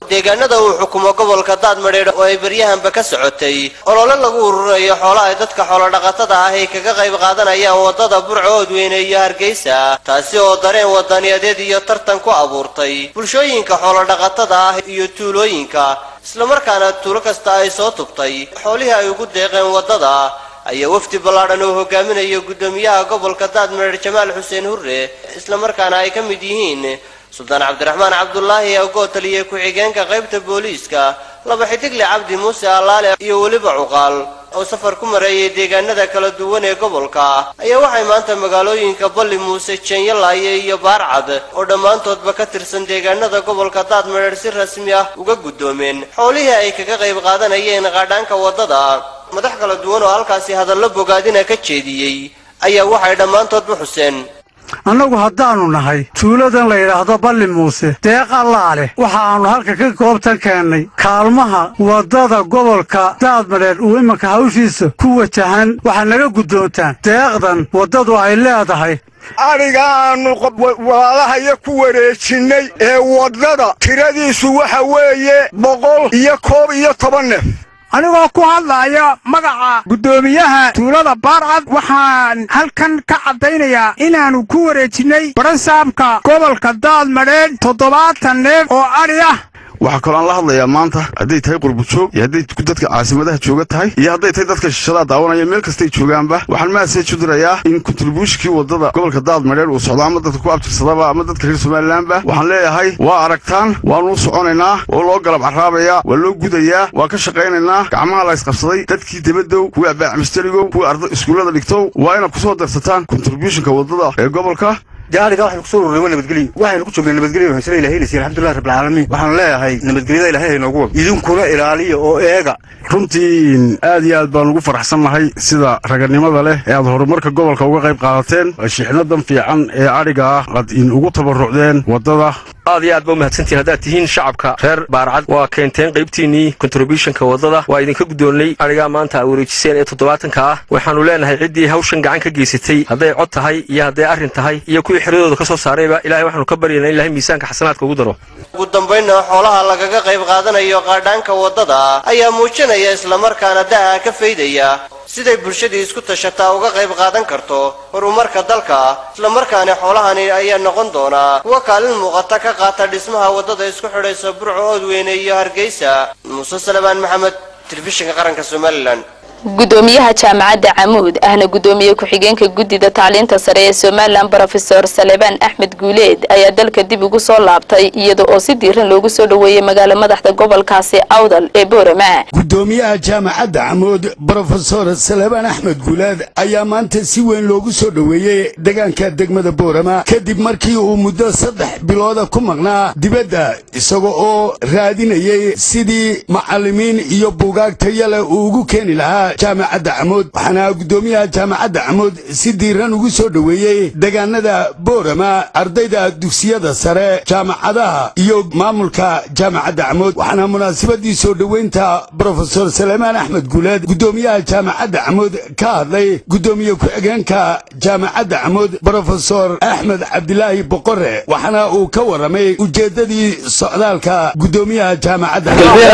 deegaanada uu xukumo gobolka Daadmareer oo ay baryahanba ka socotay olole lagu ururayo xoolaha dadka xoolo dhaqatada ah ee kaga qayb qaadanayaan wadada Burco Oodweyne iyo Hargeysa taasi oo dareen wadaniyadeed iyo tartan ku abuurtay bulshooyinka xoolo dhaqatada ah iyo tuulooyinka isla markaana tuulo kasta ay soo tubtay xoolaha ay ugu deeqeen wadada ayaa wafdi ballaaran oo hogaaminayo gudoomiyaha gobolka Daadmareer Jamaal Xuseen Hurre isla markaana ay ka mid yihiin Sultan Cabdiraxmaan Cabdullaahi oo taliye ku xigeenka qaybta booliiska laba xidigle Cabdi Muuse Allaale iyo waliba Cuqaal oo safar ku mareeyay deegaanada kala duwan ee gobolka ayaa waxay maanta magaalooyinka Balli Muuse Jeenyalaaye iyo Baarcad oo dhamaantoodba ka tirsan deegaanada gobolka Daadmareer si rasmi ah uga gudoomeen xoolihii ay kaga qayb qaadanayeen qaadhaanka wadada madax kala duwan oo halkaasi hadallo bogaadina ka jeediyay ayaa waxay dhamaantoodba xuseen annagu haddaanu nahay tuuladan la yidhaahdo Balli Muuse deeq Allaale waxaanu halka ka goobtan keennay kaalmaha wadada gobolka Daadmareer uu imanka hawshiisa ku wajahan waxa naga gudoontaan deeqdan wadadu ay leedahay arigaanu walaalahayo ku wareejinay ee wadada tiradiisu waxa weeye boqol iyo koob iyo toban neef anigoo ku hadlaya magaca gudoomiyaha tuulada Baarcad waxaan halkan ka cadeynayaa inaanu ku wareejinay barasaabka gobolka Daadmareer toddobaatan neef oo ari ah waxa kale aan la hadlayaa maanta haday tahay qurbo joog iyo haday dadka caasimadaha jooga tahay iyo haday tahay dadka shishada daawanaya meel kasta ay joogaanba waxaan message u dirayaa in contribution-kii wadada gobolka Daadmareer uu socdo ama dadka ku abtirsadaba ama dadka reer Soomaalilandba waxaan leeyahay waa aragtaan waanu soconaynaa oo loo galab caraabaya waa loo gudayaa waa ka shaqeynaynaa gacmaha la isqabsaday dadkii dibadda kuwa baac mustarigo kuwa arday iskuulada dhigto waa inaad ku soo darsataan contribution-ka wadada ee gobolka gaariga waxaan ku soo ururiyay nabadgelyo waxaan ku joognay nabadgelyo waxaan ilaahay leeyahay alxamdulillah rabbil caalamiin waxaan leeyahay nabadgelyada ilaahay inoogu wado idinkuna ilaaliyo oo eega runtii aad iyo aad baan ugu faraxsanahay sida raganimada leh ee aad horumarka gobolka uga qayb qaadateen shixnadan fiican ee ariga ah aad in ugu tabarucdeen wadada aad iyo aad baa mahadsantiin haddaad tihiin shacabka reer Baarcad waa keenteen qaybtiinii contribution-ka wadada waa idinka gudoonay ariga maanta wareejiseen ee toddobaatanka ah waxaanu leenahay ciddii hawshan gacan ka geysatay hadday cod tahay iyo hadday arrin tahay iyo kuwii xiradooda ka soo saarayba ilaahay waxaanu ka baryaynaa ilaahay miisaanka xasanaadka ugu daro ugu dambeynna xoolaha lagaga qayb qaadanayo qaadhaanka wadada ayaa muujinaya isla markaana daa ka faydaya siday bulshadii isku tashataa uga qayb qaadan karto horumarka dalka isla markaana xoolahani ayaa noqon doona kuwa kaalin muuqata ka qaata dhismaha wadada isku xidhaysa Burco Oodweyne iyo Hargeysa Muuse Salmaan Maxamed telefishinka qaranka Soomaaliland gudoomiyaha jaamacadda Camuud ahna gudoomiye ku xigeenka gudida tacliinta sare ee Soomaaliland Professor Salebaan Axmed Guuleed ayaa dalka dib ugu soo laabtay iyadoo oo si diiran loogu soo dhaweeyay magaalada madaxda gobolkaasi Awdal ee Boorama gudoomiyaha jaamacadda Camuud Professor Salebaan Axmed Guuleed ayaa maanta si weyn loogu soo dhaweeyay deegaanka degmada Boorama kadib markii uu muddo saddex bilood ku maqnaa dibadda isagoo oo raadinayay sidii macallimiin iyo buugaag tayo leh uu ugu keeni lahaa jaamacadda Camuud waxaana gudoomiyaha jaamacadda Camuud si diiran ugu soo dhaweeyay deegaanada Boorama ardayda dugsiyada sare jaamacadaha iyo maamulka jaamacadda Camuud waxaana munaasabadii soo dhaweynta Professor Salebaan Axmed Guuleed gudoomiyaha jaamacadda Camuud ka hadlay gudoomiye ku xigeenka jaamacadda Camuud Professor Axmed Cabdilaahi Boqore waxaana uu ka waramay ujeedadii socdaalka gudoomiyaha jaamacadda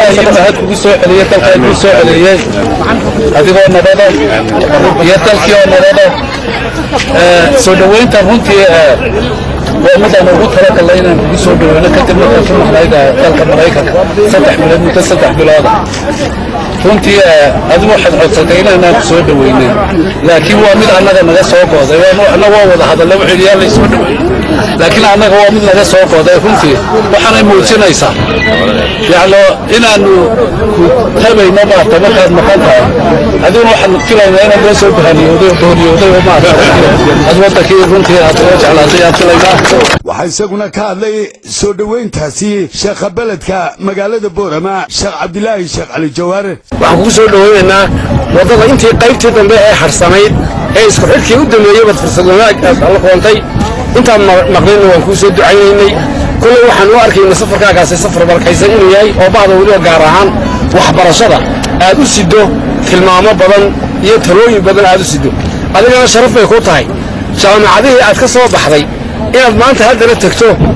adigoo nabada iyo dalkii oo nabada soo dhaweynta runtii waa mid aan ugu talagalay inaan ugu soo dhaweyno kadib markaan ku maqnayda dalka Maraykanka saddex bilood muddo saddex bilood runtii adigu waxaad codsatay inaan soo dhaweynay laakiin waa mid annaga naga soo gooday waana waa wada hadallo wixii la soo dhaweeyay laakiin annaga waa mid naga soo gooday runtii waxaanay muujinaysaa yacni inaanu ku tabayno maanta markaad maqan tahay adiguna waxaan filaynaa inaan loo soo bahaniyooday dooniyooday oo maanta ad wadankii runtii aad soo jeclaatay aad filaynaa waxaa isaguna ka hadlay soo dhaweyntaasi sheekha beledka magaalada Boorama Sheekh Cabdilaahi Sheekh Cali Jawaar waxaan ku soo dhaweynaynaa wadada intii qaybtii dambe ee harsamayd ee isku xidhkii u dameeyay bad fursadoonaag la qoontay intaan maqnayna waan ku soo ducaynay kullu waxaan u arkaynaa safarkaagaasi safar barkaysan inuu yahay oo baahdo waliba gaar ahaan waxbarashada aad u sido tilmaamo badan iyo talooyin badan aad u sido adigana sharaf bay ku tahay jaamacadihii aad ka soo baxday inaad maanta haddana tagto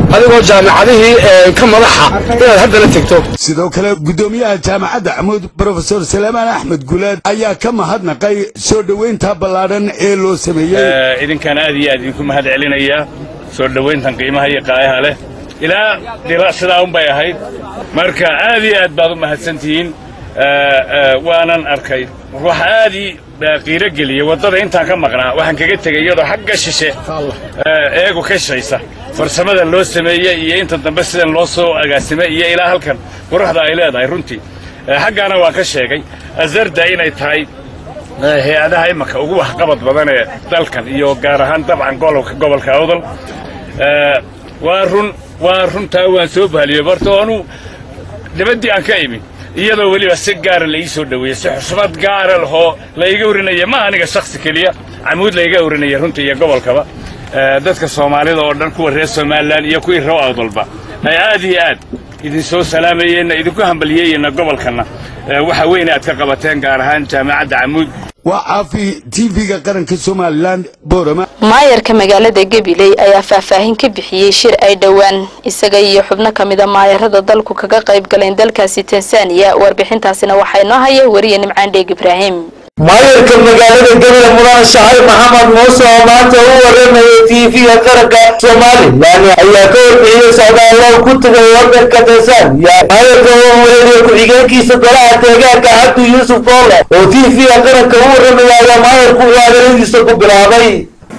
adigoo jaamacadihii ka madaxa inaad haddana tegto sidoo kale gudoomiyaha jaamacadda Camuud Professor Salaaman Axmed Gulaad ayaa ka mahadnaqay soo dhaweynta ballaaran ee loo sameeyay idinkan aad iyo aad idinku mahad celinaya soo dhaweyntan qiimaha iyo qaayaha leh ilaa dirasada un bay ahayd marka aad iyo aad baad u mahadsantihiin waanan arkay wax aad qiiro geliya wadada intaan ka maqnaa waxaan kaga tegay iyadoo xagga shishe eego ka shaysa farsamada loo sameeyay iyo inta dambe sidan loo soo agaasimay iyo ilaa halkan quruxda ay leedahay runtii xaggaana waan ka sheegay azarda inay tahay hay'adaha imaka ugu wax qabad badan ee dalkan iyo gaar ahaan dabcan gobolka gobolka awdal waa run waa runtaa waan soo bahaliyay barto anu dibadii aan ka imi iyadoo weliba si gaar la ii soo dhaweeyay si xushmad gaar ah oo la iga warinaya ma aniga shakhsi kaliya Camuud la iga warinaya runtii iyo gobolkaba dadka Soomaalida oo dhan kuwa reer Soomaaliland iyo kuwa reer Awdalba ay aad iyo aad idin soo salaamayeen idinku hambaliyeen gobolkana waxa weyn aad ka qabateen gaar ahaan jaamacadda Camuud waa caafi T V-ga qaranka Soomaaliland Boorama maayarka magaalada Gabiley ayaa faahfaahin ka bixiyay shir ay dhawaan isaga iyo xubno kamid ah maayarada dalku kaga qayb galeen dalkaasi Tansaaniya warbixintaasina waxay noo hayay wariye Nimcaan Dheeg Ibraahim maayarka magaalada Gabiley Mudane Shahay Maxamed Muuse oo maanta u wareemay T V-ga qaranka Soomaaliland ayaa ka warbixiyay socdaal ku tagay wadanka Tansaaniya maayarka oo weeraray ku xigeenkiisa golaha deegaanka Cabdi Yuusuf Boole oo T V-ga qaranka u wareemay maayarku wareeradiisa ku bilaabay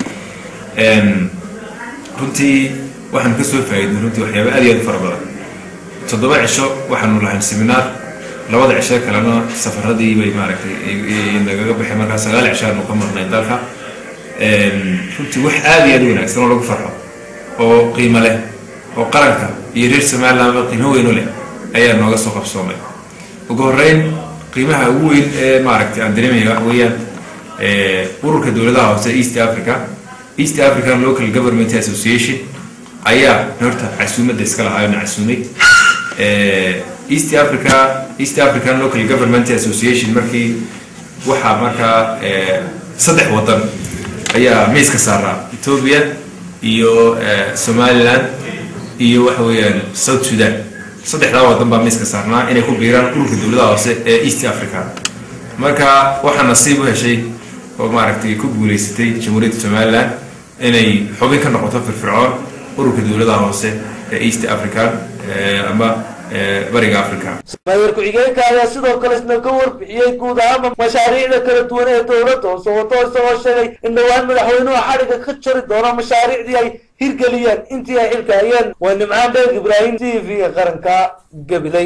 runtii waxaan ka soo faa'iiday runtii waxyaabo aad iyo aad fara badan toddoba cisho waxaanu lahayn seminar labada cisho kalena safaradii bay maaragtay nagaga baxay markaa sagaal cisho aanu ka marnay dalka runtii wax aad iyo aad u wanaagsan oo lagu farxo oo qiimo leh oo qaranka iyo reer Soomaaliland qiimo weyn u leh ayaa nooga soo qabsoomay ugu horreyn qiimaha ugu weyn ee maaragtay aan dareemayo wax weeyaan ururka dowladaha hoose East Africa East African Local Government Association ayaa horta casuumadda iska lahaayeen casuumay East Africa East African Local Government Association markii waxa markaa saddex wadan ayaa miiska saaraa Ethiopia iyo Somaliland iyo waxa weeyaan South Sudan saddexda wadan baa miiska saarnaa inay ku biiraan ururka dowladaha hoose ee East Africa marka waxa nasiib u heshay oo maaragtay ku guuleysatay Jamhuuriyadda Somaliland inay xubin ka noqoto firfircoon ururka dowladaha hoose ee East Africa ama bariga Afrika maayar ku xigeenka ayaa sidoo kale isna ka warbixiyay guud ahaan mashaariicda kala duwan ee dowladda soo wato isagoo sheegay in dhawaan madaxweynuhu xariga ka jari doono mashaariicdii ay hirgeliyeen intii ay xilka hayeen waa Nimcaan Dheeg Ibraahim T V-ga qaranka Gabiley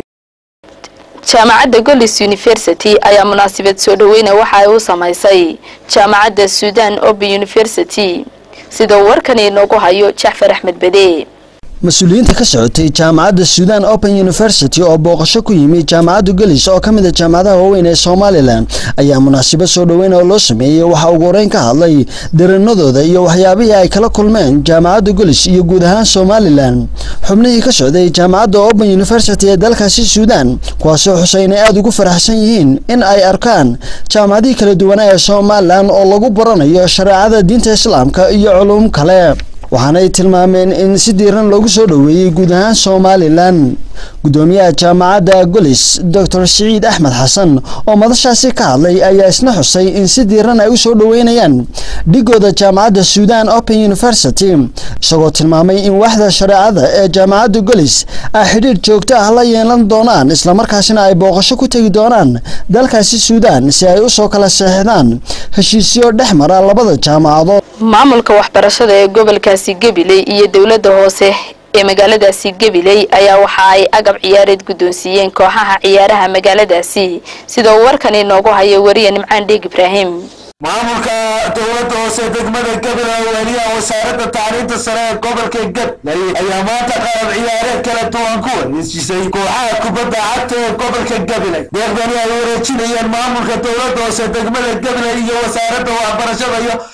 jaamacadda Golis University ayaa munaasabad soo dhaweyn waxa ay u sameysay jaamacadda Sudan Open University sida warkan inoogu hayo Jaafar Axmed Bade mas-uuliyiinta ka socotay jaamacadda Sudan Open University oo booqasho ku yimid jaamacadda Golis oo kamid ah jaamacadaha waaweyn ee Soomaaliland ayaa munaasabad soo dhaweyn oo loo sameeyay waxa ugu horeyn ka hadlay dareenadooda iyo waxyaabihii ay kala kulmeen jaamacadda Golis iyo guud ahaan Soomaaliland xubnihii ka socday jaamacadda Open University ee dalkaasi Sudan kuwaas oo Xuseen aad ugu faraxsan yihiin in ay arkaan jaamacadaha kala duwan ee Soomaaliland oo lagu baranayo shariicada diinta Islaamka iyo culuum kale waxaana ay tilmaameen in si diiran loogu soo dhaweeyay guud ahaan Soomaaliland gudoomiyaha jaamacadda Golis Doctor Saciid Axmed Xasan oo madashaasi ka hadlay ayaa isna xusay in si diiran ay u soo dhaweynayaan dhigooda jaamacadda Sudan Open University isagoo tilmaamay in waaxda shariicada ee jaamacadda Golis ay xiriir joogto ah la yeelan doonaan isla markaasina ay booqasho ku tagi doonaan dalkaasi Sudan si ay u soo kala saxiixdaan heshiisyo dhexmara labada jaamacadood maamulka waxbarashada ee gobolkaasi Gabiley iyo dawladda hoose ee magaaladaasi Gabiley ayaa waxa ay agab ciyaareed guddoonsiiyeen kooxaha ciyaaraha magaaladaasi sida warkan inoogu hayo wariye Nimcaan Dheeg Ibraahim maamulka dawladda hoose degmada Gabiley waliya wasaaradda taariikhda sare ee gobolka Gabiley ayaa maanta qalab ciyaareed kala duwan ku wareejisay kooxaha kubadda cagta ee gobolka Gabiley deeqdani ay wareejinayeen maamulka dawladda hoose degmada Gabiley iyo wasaaradda waxbarashada iyo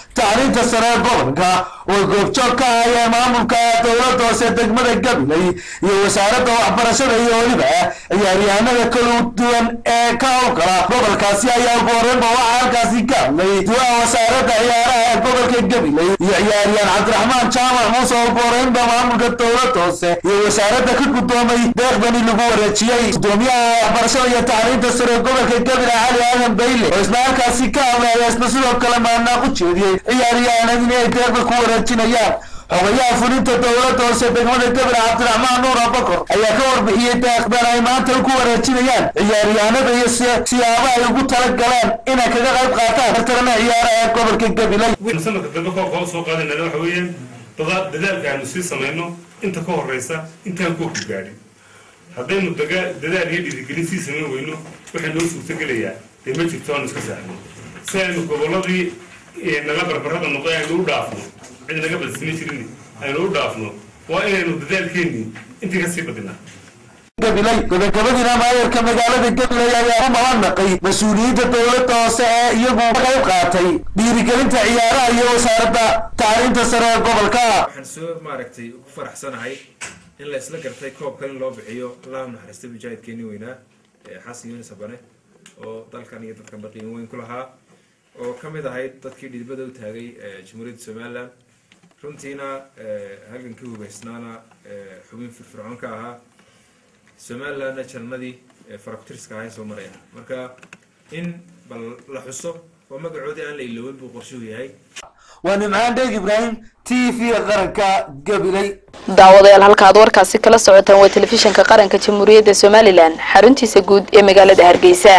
tacliinta sare gobolka oo goobjoog ka haya maamulka dowladda hoose degmada Gabiley iyo wasaaradda waxbarashada iyo waliba ciyaaryahanada kala duwan ee ka howlgala gobolkaasi ayaa ugu horreynba waxaa halkaasi ka hadlay duwaa wasaaradda ciyaaraha gobolka Gabiley iyo ciyaaryahan Cabdiraxmaan Jaamac Muuse oo ugu horreynba maamulka dowladda hoose iyo wasaaradda ka guddoomay deeqdani lagu wareejiyey gudoomiyaha waxbarashada iyo tacliinta sare gobolka Gabiley Cali Aadan Bayle oo isla halkaasi ka hadlay isla sidoo kale maanaaq u jeediyey ciyaaryahanada inay deeqda ku wareejinayaan xogayaha fulinta dowladda hoose degmada Gabiley Cabdiraxmaan Nuur Abakar ayaa ka warbixiyey deeqdan ay maanta ku wareejinayaan ciyaaryahanada iyo siyaabaha ay ugu talagaleen inay kaga qayb qaataan tartanka ciyaaraha gobolka Gabiley sanadka dambe koob soo qaadanayna waxa weeyaan dadaalka aynu sii sameeyno inta ka horeysa intaan ku gaadhin haddaynu dadaal iyo dhiirigelin sii sameyn weyno waxay noo suurtagelayaa dee ma jirto aan iska saahno si aynu gobolladii naga barbarada noqday aynu u dhaafno cid naga badsiin jirin aynu u dhaafno waa inaynu dadaalkeennii intii kasii badinaa Gabiley gobol-gobodina maayarka magaalada Gabiley ayaa u malanaqay mas-uuliyiinta dowladda hoose ee iyagu ka qayb qaatay dhiirigelinta ciyaaraha iyo wasaaradda tacliinta sare ee gobolka waxaan soo maaragtay ugu faraxsanahay in la isla gartay koobkan in loo bixiyo allah naxariista mujaahidkeennii weynaa ee xasan yuunus abane oo dalkan iyo dadkan qiimo weyn ku lahaa oo ka mid ahayd dadkii dhidibada u taagay jamhuuriyadda Somaliland runtiina halgankii hubaysnaana xubin firfircoon ka ahaa Somalilandna jannadii faraktirska ahay soo maraya marka in bal la xuso oo magacoodii aan la ilowin buu qorshuhu yahay waa Nimcaan Deeg Ibraahim T V qaranka Gabiley daawadayaal halka aad warkaasi kala socotaan waa telefishinka qaranka jamhuuriyadda Somaliland xaruntiisa guud ee magaalada Hargeysa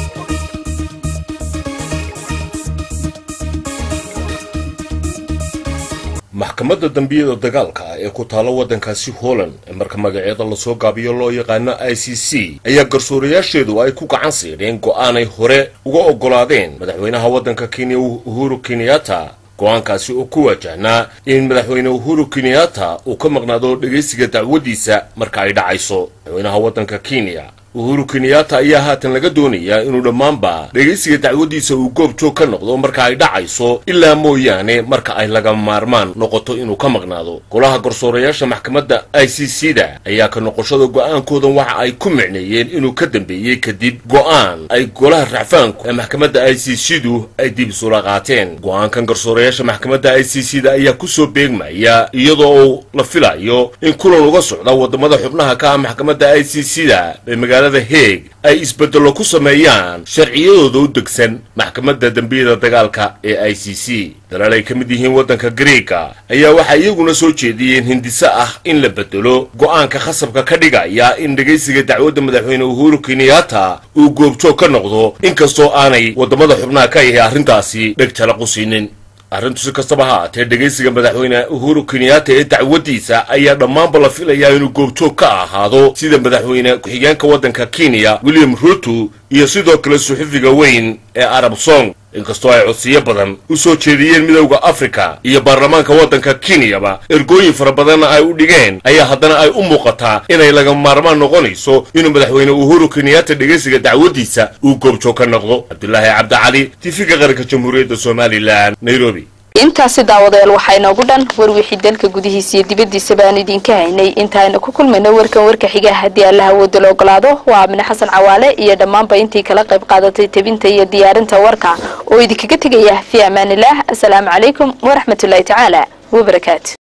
maxkamadda dambiyada dagaalka ee ku taalo waddankaasi Holland marka magaceeda la soo gaabiyo loo yaqaan I C C ayaa garsoorayaasheedu ay ku gacan siiyeen go'aan ay hore uga ogolaadeen madaxweynaha waddanka Kenya Uhuru Kenyatta go'aankaasi oo ku wajahnaa in madaxweyne Uhuru Kenyatta uu ka maqnaado dhageysiga dacwadiisa marka ay dhacayso madaxweynaha waddanka Kenya Uhuru Kenyatta ayaa haatan laga doonayaa inuu dhammaanba dhageysiga dacwadiisa uu goobjoog ka noqdo marka ay dhacayso ilaa mooyaane marka ay laga maarmaan noqoto inuu ka maqnaado golaha garsoorayaasha maxkamadda I C C-da ayaa ka noqoshada go'aankoodan waxa ay ku micneeyeen inuu ka dambeeyay kadib go'aan ay golaha racfaanku ee maxkamadda I C C-du ay dib isula qaateen go'aankan garsoorayaasha maxkamadda I C C-da ayaa ku soo beegmaya iyadoo la filayo in kulan uga socda wadamada xubnaha ka ah maxkamadda I C C-da ee magaalada Hague ay isbedelo ku sameeyaan sharciyadooda u degsan maxkamadda dambiyada dagaalka ee I C C dalal ay kamid yihiin waddanka Greeka ayaa waxa iyaguna soo jeediyeen hindisa ah in la bedelo go'aanka khasabka ka dhigaya in dhageysiga dacwadda madaxweyne Uhuru Kenyatta uu goobjoog ka noqdo inkastoo aanay wadamada xubnaha ka yahay arrintaasi dhegtala qusiinin arrintu si kastaba ha ahaatee dhageysiga madaxweyne Uhuru Kenyatta ee dacwadiisa ayaa dhammaanba la filayaa inuu goobjoog ka ahaado sida madaxweyne ku-xigeenka waddanka Kenya William Ruto iyo sidoo kale suxufiga weyn ee Arab Song inkastoo ay codsiyo badan u soo jeediyeen midowga Afrika iyo baarlamaanka waddanka Kenyaba ergooyin fara badan ay u dhigeen ayaa haddana ay u muuqataa inay laga maarmaan noqonayso inuu madaxweyne Uhuru Kenyatta dhageysiga dacwadiisa uu goobjoog ka noqdo Cabdullaahi Cabdi Cali T V qaranka jamhuuriyadda Somaliland Nairobi intaasi daawadayaal waxay noogu dhan war wixii dalka gudihiisa iyo dibadiisa baan idinka haynay intaayna ku kulmayno warkan warka xiga haddii Allah wada loo ogolaado waa Amina Xasan Cawaale iyo dhammaanba intii kala qayb qaadatay tabinta iyo diyaarinta warka oo idinkaga tagaya fi amaanillah assalaamu calaykum wa rahmatullahi ta'ala wa barakaatuh